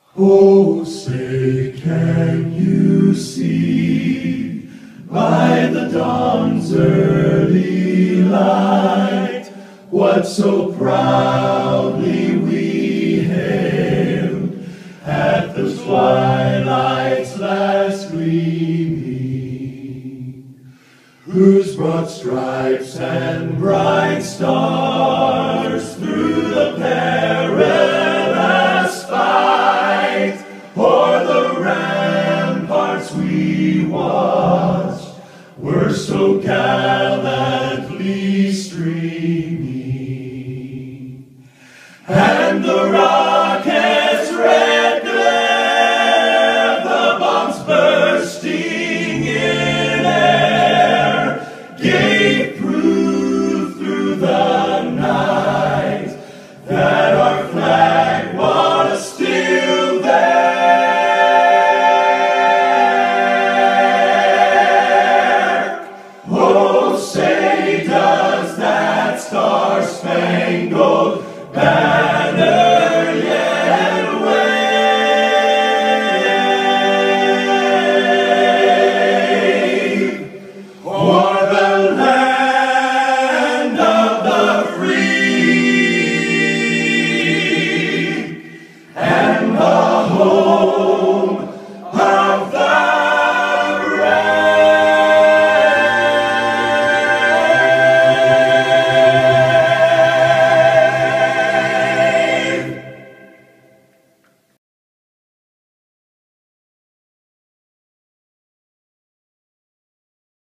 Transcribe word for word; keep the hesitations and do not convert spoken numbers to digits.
Oh, say, can you see by the dawn's early light what so proudly we hailed at the twilight's last gleaming, whose broad stripes and bright stars through the perilous fight o'er the ramparts we watched were so gallantly streaming, and the rocket's red glare, the bombs bursting in air, gave proof through the night that our flag was still there. Oh, say, does that Star-Spangled Banner